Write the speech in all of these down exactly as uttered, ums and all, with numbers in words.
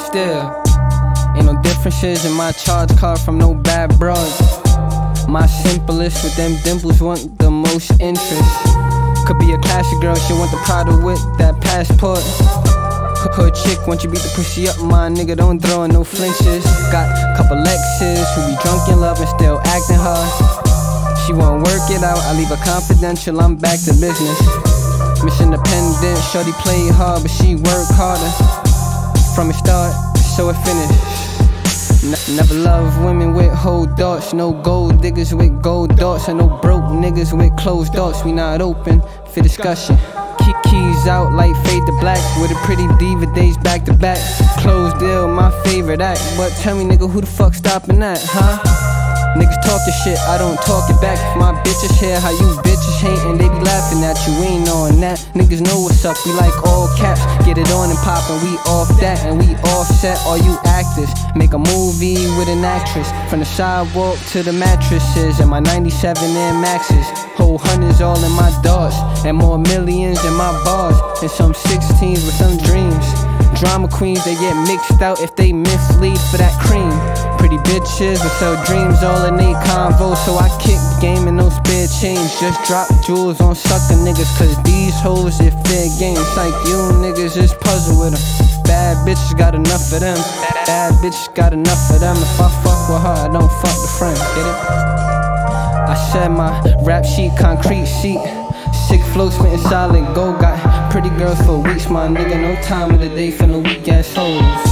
still ain't no differences in my charge card from no bad bros. My simplest with them dimples want the most interest. Could be a classy girl, she want the Prada with that passport. Hood chick, once you beat the pussy up, my nigga, don't throw in no flinches. Got a couple exes who be drunk in love and still acting hard. She won't work it out, I leave her confidential, I'm back to business. Miss Independent, shorty play hard, but she work harder. From the start, so it finished. Ne never love women with whole thoughts. No gold diggers with gold dots, and no broke niggas with closed doors. We not open for discussion. Keep keys out like fade to black, with a pretty diva days back to back. Closed deal, my favorite act. But tell me, nigga, who the fuck stopping that, huh? Niggas talk your shit, I don't talk it back. My bitches hear how you bitches hatin', they be laughing at you, we ain't knowing that. Niggas know what's up, we like all caps. Get it on and poppin', we off that, and we offset all you actors. Make a movie with an actress, from the sidewalk to the mattresses. And my ninety-seven Air Maxes, whole hundreds all in my doors, and more millions in my bars, and some sixteens with some dreams. Drama queens, they get mixed out if they mislead for that cream. Pretty bitches that sell dreams all in they convo, so I kick the game in no spare change. Just drop jewels on sucker niggas, cause these hoes is fair games. Like you niggas just puzzle with them. Bad bitches got enough of them. Bad bitches got enough of them. If I fuck with her, I don't fuck the friend, get it? I said my rap sheet, concrete sheet. Sick flow, spittin' solid gold. Got pretty girls for weeks, my nigga. No time of the day for no weak ass hoes.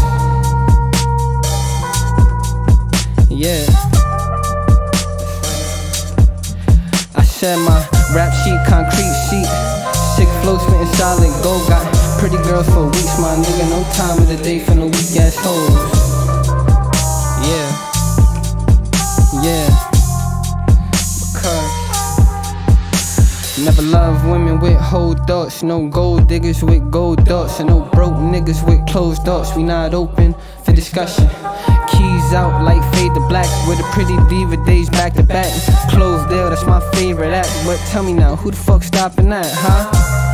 Yeah, I said my rap sheet, concrete sheet. Sick flow, spittin' solid gold. Got pretty girls for weeks, my nigga. No time of the day for no weak ass hoes. Yeah, yeah. Because never love women with whole thoughts. No gold diggers with gold dots, and no broke niggas with closed doors. We not open for discussion. Keys out like fade to black, with a pretty diva days back to back. Closed deal, that's my favorite act. But tell me now, who the fuck stopping that, huh?